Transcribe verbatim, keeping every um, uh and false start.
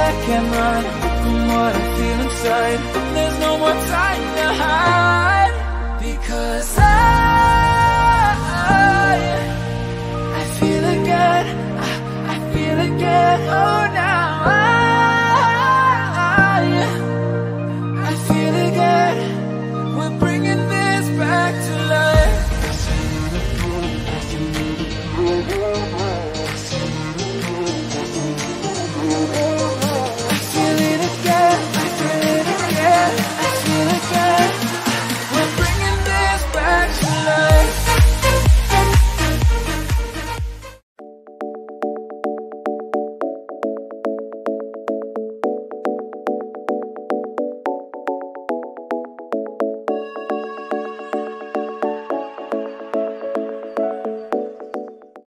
can't run from what I feel inside. There's no more time to hide, because I, I feel again, I, I feel again, oh now.